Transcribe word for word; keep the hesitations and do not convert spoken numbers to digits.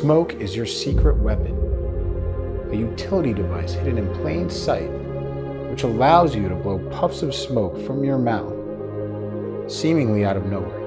Smoke is your secret weapon, a utility device hidden in plain sight, which allows you to blow puffs of smoke from your mouth, seemingly out of nowhere.